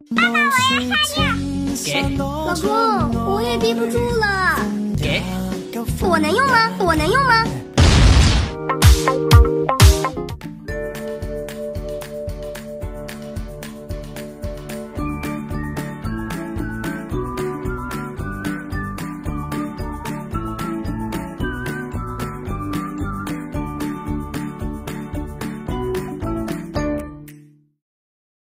爸爸，我要喝尿。 给。 老公，我也憋不住了。 给。 我能用吗？我能用吗？